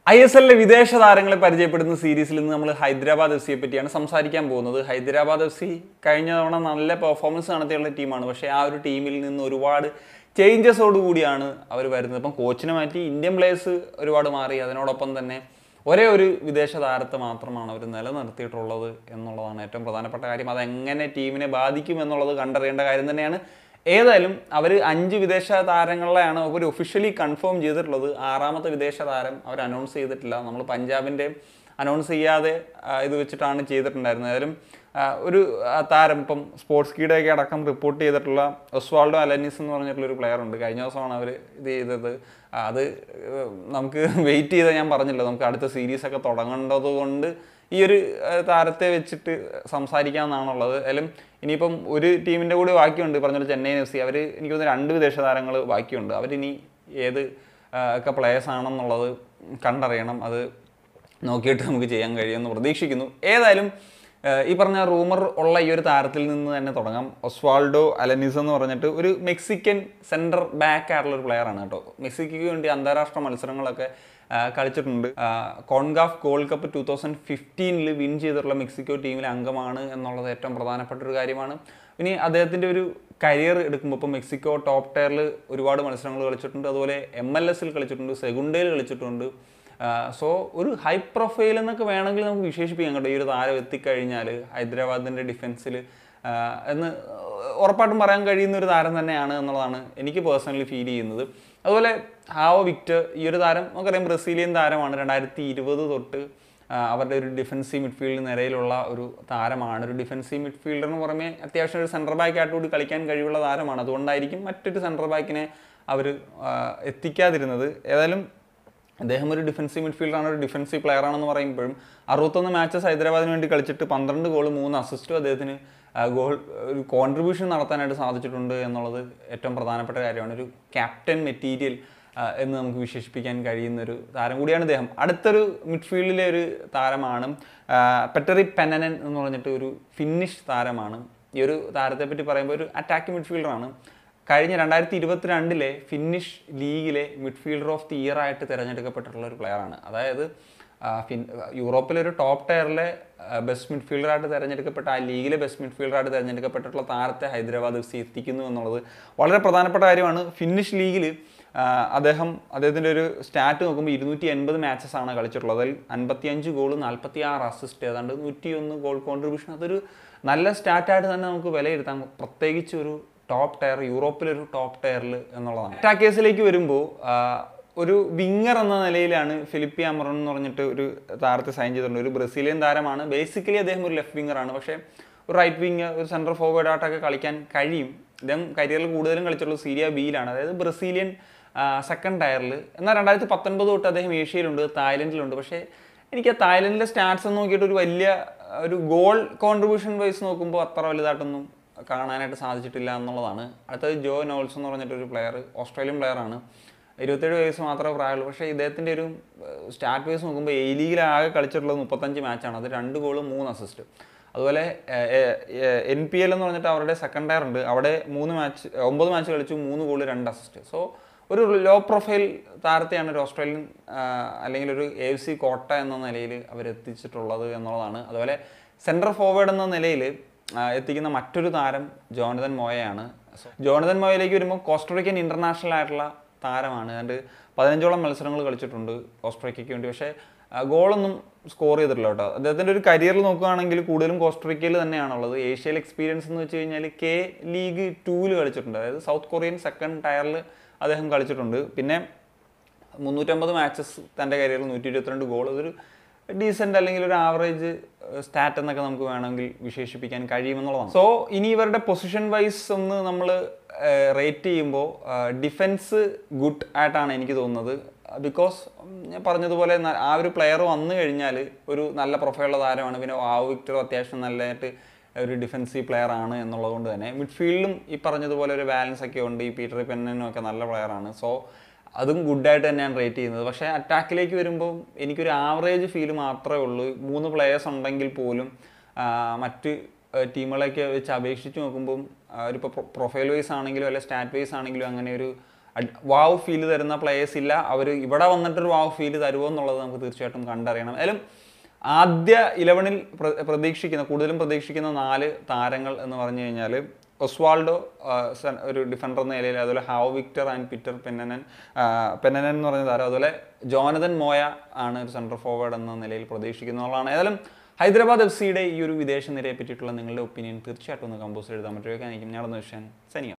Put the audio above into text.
ISL വിദേശ താരങ്ങളെ പരിചയപ്പെടുന്ന സീരീസിൽ നിന്ന് നമ്മൾ ഹൈദരാബാദ് എഫ് സിയെ പറ്റിയാണ് സംസാരിക്കാൻ പോകുന്നത്. ഹൈദരാബാദ് എഫ് സി കഴിഞ്ഞ തവണ നല്ല പെർഫോമൻസ് നടത്തിയുള്ള ടീമാണ്. പക്ഷേ ആ ഒരു ടീമിൽ നിന്ന് ഒരുപാട് ചേഞ്ചസോടുകൂടിയാണ് അവർ വരുന്നത്. ഇപ്പം കോച്ചിനെ മാറ്റി ഇന്ത്യൻ പ്ലേയേഴ്സ് ഒരുപാട് മാറി. അതിനോടൊപ്പം തന്നെ ഒരേ ഒരു വിദേശ താരത്തെ മാത്രമാണ് അവർ നിലനിർത്തിയിട്ടുള്ളത് എന്നുള്ളതാണ് ഏറ്റവും പ്രധാനപ്പെട്ട കാര്യം. അതെങ്ങനെ ടീമിനെ ബാധിക്കും എന്നുള്ളത് കണ്ടറിയേണ്ട കാര്യം തന്നെയാണ്. ഏതായാലും അവർ 5 വിദേശ താരങ്ങളെയാണ് അവർ ഒഫീഷ്യലി കൺഫേം ചെയ്തിട്ടുള്ളത്. 6ാമത്തെ വിദേശ താരം അവർ അനൗൺസ് ചെയ്തിട്ടില്ല. നമ്മൾ പഞ്ചാബിൻ്റെ അനൗൺസ് ചെയ്യാതെ ഇത് വെച്ചിട്ടാണ് ചെയ്തിട്ടുണ്ടായിരുന്നത്. ഏതായാലും ഒരു താരം ഇപ്പം സ്പോർട്സ് കീടൊക്കെ അടക്കം റിപ്പോർട്ട് ചെയ്തിട്ടുള്ള ഒസ്വാൾഡോ അലനീസ് എന്ന് പറഞ്ഞിട്ടുള്ളൊരു പ്ലെയർ ഉണ്ട്. കഴിഞ്ഞ ദിവസമാണ് അവർ ഇത് ചെയ്തത്. അത് നമുക്ക് വെയിറ്റ് ചെയ്താൽ ഞാൻ പറഞ്ഞില്ല, നമുക്ക് അടുത്ത സീരീസൊക്കെ തുടങ്ങേണ്ടത് കൊണ്ട് ഈ ഒരു താരത്തെ വെച്ചിട്ട് സംസാരിക്കാമെന്നാണുള്ളത്. ഏതായാലും ഇനിയിപ്പം ഒരു ടീമിൻ്റെ കൂടി ബാക്കിയുണ്ട്. പറഞ്ഞൊരു ചെന്നൈ എഫ് സി, അവർ എനിക്ക് തോന്നുന്നു 2 വിദേശ താരങ്ങൾ ബാക്കിയുണ്ട്. അവരിനി ഏത് ഒക്കെ പ്ലേയേഴ്സ് ആണെന്നുള്ളത് കണ്ടറിയണം. അത് നോക്കിയിട്ട് നമുക്ക് ചെയ്യാൻ കഴിയുമെന്ന് പ്രതീക്ഷിക്കുന്നു. ഏതായാലും ഈ പറഞ്ഞ റൂമർ ഉള്ള ഈ ഒരു താരത്തിൽ നിന്ന് തന്നെ തുടങ്ങാം. ഒസ്വാൾഡോ അലനീസ് എന്ന് പറഞ്ഞിട്ട് ഒരു മെക്സിക്കൻ സെൻറ്റർ ബാക്ക് ആയിട്ടുള്ളൊരു പ്ലെയറാണ് കേട്ടോ. മെക്സിക്കോയ്ക്ക് വേണ്ടി അന്താരാഷ്ട്ര മത്സരങ്ങളൊക്കെ കളിച്ചിട്ടുണ്ട്. കോൺഗാഫ് ഗോൾഡ് കപ്പ് 2015 വിൻ ചെയ്തിട്ടുള്ള മെക്സിക്കോ ടീമിലെ അംഗമാണ് എന്നുള്ളത് ഏറ്റവും പ്രധാനപ്പെട്ട ഒരു കാര്യമാണ്. ഇനി അദ്ദേഹത്തിൻ്റെ ഒരു കരിയർ എടുക്കുമ്പോൾ ഇപ്പോൾ മെക്സിക്കോ ടോപ്പ് ടയറിൽ ഒരുപാട് മത്സരങ്ങൾ കളിച്ചിട്ടുണ്ട്. അതുപോലെ MLS കളിച്ചിട്ടുണ്ട്, സെഗുണ്ടയിൽ കളിച്ചിട്ടുണ്ട്. സോ ഒരു ഹൈ പ്രൊഫൈൽ എന്നൊക്കെ വേണമെങ്കിൽ നമുക്ക് വിശേഷിപ്പിക്കാം കേട്ടോ. ഈ ഒരു താരം എത്തിക്കഴിഞ്ഞാൽ ഹൈദരാബാദിൻ്റെ ഡിഫൻസിൽ എന്ന് ഉറപ്പായിട്ടും പറയാൻ കഴിയുന്ന ഒരു താരം തന്നെയാണ് എന്നുള്ളതാണ് എനിക്ക് പേഴ്സണലി ഫീൽ ചെയ്യുന്നത്. അതുപോലെ ഹാവോ വിക്ടർ, ഈ ഒരു താരം നമുക്കറിയാം ബ്രസീലിയൻ താരമാണ്. 2020 തൊട്ട് അവരുടെ ഒരു ഡിഫൻസീവ് മിഡ്ഫീൽഡ് നിരയിലുള്ള ഒരു താരമാണ്. ഒരു ഡിഫൻസീവ് മിഡ്ഫീൽഡറിന് പുറമെ അത്യാവശ്യം ഒരു സെൻട്രൽ ബാക്ക് ആയിട്ടുകൂടി കളിക്കാൻ കഴിവുള്ള താരമാണ്. അതുകൊണ്ടായിരിക്കും മറ്റൊരു സെൻട്രൽ ബാക്കിനെ അവർ എത്തിക്കാതിരുന്നത്. ഏതായാലും അദ്ദേഹം ഒരു ഡിഫൻസീവ് മിഡ്ഫീൽഡറാണ്, ഒരു ഡിഫൻസീവ് പ്ലെയർ ആണെന്ന് പറയുമ്പോഴും 61 മാച്ചസ് ഹൈദരാബാദിന് വേണ്ടി കളിച്ചിട്ട് 12 ഗോൾ 3 അസിസ്റ്റും അദ്ദേഹത്തിന് ഒരു കോൺട്രിബ്യൂഷൻ നടത്താനായിട്ട് സാധിച്ചിട്ടുണ്ട് എന്നുള്ളത് ഏറ്റവും പ്രധാനപ്പെട്ട കാര്യമാണ്. ഒരു ക്യാപ്റ്റൻ മെറ്റീരിയൽ എന്ന് നമുക്ക് വിശേഷിപ്പിക്കാൻ കഴിയുന്നൊരു താരം കൂടിയാണ് ഇദ്ദേഹം. അടുത്തൊരു മിഡ്ഫീൽഡിലെ ഒരു താരമാണ് പെറ്ററി പെനനൻ എന്ന് പറഞ്ഞിട്ട് ഒരു ഫിന്നിഷ് താരമാണ്. ഈ ഒരു താരത്തെ പറ്റി പറയുമ്പോൾ ഒരു അറ്റാക്കിംഗ് മിഡ്ഫീൽഡറാണ്. കഴിഞ്ഞ 2022 ഫിന്നിഷ് ലീഗിലെ മിഡ്ഫീൽഡർ ഓഫ് ദി ഇയർ ആയിട്ട് തിരഞ്ഞെടുക്കപ്പെട്ടിട്ടുള്ള ഒരു പ്ലെയറാണ്. അതായത് യൂറോപ്പിലൊരു ടോപ്പ് ടയറിലെ ബെസ്റ്റ് മിഡ്ഫീൽഡറായിട്ട് തിരഞ്ഞെടുക്കപ്പെട്ട, ആ ലീഗിലെ ബെസ്റ്റ് മിഡ്ഫീൽഡറായിട്ട് തിരഞ്ഞെടുക്കപ്പെട്ടിട്ടുള്ള താരത്തെ ഹൈദരാബാദ് എഫ് സി എത്തിക്കുന്നു എന്നുള്ളത് വളരെ പ്രധാനപ്പെട്ട കാര്യമാണ്. ഫിന്നിഷ് ലീഗിൽ അദ്ദേഹത്തിൻ്റെ ഒരു സ്റ്റാറ്റ് നോക്കുമ്പോൾ 280 മാച്ചസ് ആണ് കളിച്ചിട്ടുള്ളത്. അതിൽ 55 ഗോൾ 46 അസിസ്റ്റ്, ഏതാണ്ട് 101 ഗോൾ കോൺട്രിബ്യൂഷൻ. അതൊരു നല്ല സ്റ്റാറ്റായിട്ട് തന്നെ നമുക്ക് വിലയിരുത്താം, പ്രത്യേകിച്ച് ഒരു ടോപ്പ് ടയർ, യൂറോപ്പിലൊരു ടോപ്പ് ടയറിൽ എന്നുള്ളതാണ്. അറ്റാക്കേഴ്സിലേക്ക് വരുമ്പോൾ ഒരു വിങ്ങർ എന്ന നിലയിലാണ് ഫിലിപ്പി അമറോൺ എന്ന് പറഞ്ഞിട്ട് ഒരു താരത്തെ സൈൻ ചെയ്തിട്ടുണ്ട്. ഒരു ബ്രസീലിയൻ താരമാണ്. ബേസിക്കലി അദ്ദേഹം ഒരു ലെഫ്റ്റ് വിങ്ങറാണ്. പക്ഷേ ഒരു റൈറ്റ് വിങ്ങർ, ഒരു സെൻട്രൽ ഫോർവേഡ് ആയിട്ടൊക്കെ കളിക്കാൻ കഴിയും. അദ്ദേഹം കരിയറിൽ കൂടുതലും കളിച്ചിട്ടുള്ളത് സീരിയ ബിയിലാണ്, അതായത് ബ്രസീലിയൻ സെക്കൻഡ് ടയറിൽ. എന്നാൽ 2019 തൊട്ട് അദ്ദേഹം ഏഷ്യയിലുണ്ട്, തായ്ലൻഡിലുണ്ട്. പക്ഷേ എനിക്ക് ആ തായ്ലൻഡിലെ സ്റ്റാറ്റ്സ് നോക്കിയിട്ട് ഒരു വലിയ ഒരു ഗോൾ കോൺട്രിബ്യൂഷൻ വൈസ് നോക്കുമ്പോൾ അത്ര വലുതായിട്ടൊന്നും കാണാനായിട്ട് സാധിച്ചിട്ടില്ല എന്നുള്ളതാണ്. അടുത്തത് ജോ നോൾസ് എന്ന് പറഞ്ഞിട്ടൊരു പ്ലെയർ, ഓസ്ട്രേലിയൻ പ്ലെയറാണ്. 27 വയസ്സ് മാത്രമേ പ്രായമുള്ളൂ. പക്ഷേ ഇദ്ദേഹത്തിൻ്റെ ഒരു സ്റ്റാറ്റ് വൈസ് നോക്കുമ്പോൾ എ ലീഗിൽ ആകെ കളിച്ചിട്ടുള്ളത് 35 മാച്ചാണ്. അത് 2 ഗോൾ 3 അസിസ്റ്റ്. അതുപോലെ NPL എന്ന് പറഞ്ഞിട്ട് അവരുടെ സെക്കൻഡ് ടയർ ഉണ്ട്. അവിടെ 9 മാച്ച് കളിച്ചു, 3 ഗോൾ 2 അസിസ്റ്റ്. സോ ഒരു ലോ പ്രൊഫൈൽ താരത്തെയാണ് ഒരു ഓസ്ട്രേലിയൻ അല്ലെങ്കിൽ ഒരു AFC കോട്ട എന്ന നിലയിൽ അവരെത്തിച്ചിട്ടുള്ളത് എന്നുള്ളതാണ്. അതുപോലെ സെൻട്രൽ ഫോർവേഡ് എന്ന നിലയിൽ എത്തിക്കുന്ന മറ്റൊരു താരം ജോണതൻ മോയയാണ്. ജോണതൻ മോയയിലേക്ക് വരുമ്പോൾ കോസ്റ്ററിക്കൻ ഇൻ്റർനാഷണൽ ആയിട്ടുള്ള താരമാണ്. ഏതാണ്ട് 15ഓളം മത്സരങ്ങൾ കളിച്ചിട്ടുണ്ട് കോസ്റ്ററിക്കയ്ക്ക് വേണ്ടി. പക്ഷേ ഗോളൊന്നും സ്കോർ ചെയ്തിട്ടില്ല കേട്ടോ. അദ്ദേഹത്തിൻ്റെ ഒരു കരിയറിൽ നോക്കുകയാണെങ്കിൽ കൂടുതലും കോസ്റ്ററിക്കയിൽ തന്നെയാണുള്ളത്. ഏഷ്യയിൽ എക്സ്പീരിയൻസ് എന്ന് വെച്ച് കഴിഞ്ഞാൽ K ലീഗ് 2 കളിച്ചിട്ടുണ്ട്, അതായത് സൗത്ത് കൊറിയൻ സെക്കൻഡ് ടയറിൽ അദ്ദേഹം കളിച്ചിട്ടുണ്ട്. പിന്നെ 350 മാച്ചസ് തൻ്റെ കരിയറിൽ 122 ഗോൾ. അതൊരു ഡീസൻ്റ് അല്ലെങ്കിൽ ഒരു ആവറേജ് സ്റ്റാറ്റ് എന്നൊക്കെ നമുക്ക് വേണമെങ്കിൽ വിശേഷിപ്പിക്കാൻ കഴിയുമെന്നുള്ളതാണ്. സോ ഇനി ഇവരുടെ പൊസിഷൻ വൈസ് ഒന്ന് നമ്മൾ റേറ്റ് ചെയ്യുമ്പോൾ ഡിഫെൻസ് ഗുഡ് ആയിട്ടാണ് എനിക്ക് തോന്നുന്നത്. ബിക്കോസ് ഞാൻ പറഞ്ഞതുപോലെ ആ ഒരു പ്ലെയർ വന്നു കഴിഞ്ഞാൽ ഒരു നല്ല പ്രൊഫൈലുള്ള താരമാണ്. പിന്നെ വിക്ടർ അത്യാവശ്യം നല്ലതായിട്ട് ഒരു ഡിഫെൻസീവ് പ്ലെയർ ആണ് എന്നുള്ളത് കൊണ്ട് തന്നെ മിഡ്ഫീൽഡും ഈ പറഞ്ഞതുപോലെ ഒരു ബാലൻസ് ഒക്കെ ഉണ്ട്. ഈ പീറ്റർ പെന്നനും ഒക്കെ നല്ല പ്ലെയറാണ്. സോ അതും ഗുഡായിട്ട് തന്നെയാണ് റേറ്റ് ചെയ്യുന്നത്. പക്ഷേ അറ്റാക്കിലേക്ക് വരുമ്പോൾ എനിക്കൊരു ആവറേജ് ഫീൽ മാത്രമേ ഉള്ളൂ. 3 പ്ലെയേഴ്സ് ഉണ്ടെങ്കിൽ പോലും മറ്റ് ടീമുകളൊക്കെ വെച്ച് അപേക്ഷിച്ച് നോക്കുമ്പം ഒരു ഇപ്പോൾ പ്രൊഫൈൽ വൈസ് ആണെങ്കിലും അല്ലെങ്കിൽ സ്റ്റാറ്റ് വൈസ് ആണെങ്കിലും അങ്ങനെ ഒരു വാവ് ഫീൽ തരുന്ന പ്ലേയേഴ്സ് ഇല്ല. അവർ ഇവിടെ വന്നിട്ടൊരു വാവ് ഫീൽ തരുമോ എന്നുള്ളത് നമുക്ക് തീർച്ചയായിട്ടും കണ്ടറിയണം. ഏതായാലും ആദ്യ 11-ൽ കൂടുതലും പ്രതീക്ഷിക്കുന്ന 4 താരങ്ങൾ എന്ന് പറഞ്ഞു കഴിഞ്ഞാൽ ഒസ്വാൾഡോ ഒരു ഡിഫൻഡർ എന്ന നിലയിൽ, അതുപോലെ have Victor and Peter Pennanen എന്ന് പറഞ്ഞ താരം, അതുപോലെ ജോനതൻ മോയ ആണ് ഒരു സെൻട്രൽ ഫോർവേഡ് എന്ന നിലയിൽ പ്രതീക്ഷിക്കുന്നതാണ്. ഏതായാലും ഹൈദരാബാദ് FC യുടെ ഈ ഒരു വിദേശ നിരയെ പറ്റിയിട്ടുള്ള നിങ്ങളുടെ ഒപ്പീനിയൻ തീർച്ചയായിട്ടും ഒന്ന് കമ്പോസ് എഴുതാൻ പറ്റുമോ? ഞാനൊന്ന് വിഷയം സനിയ.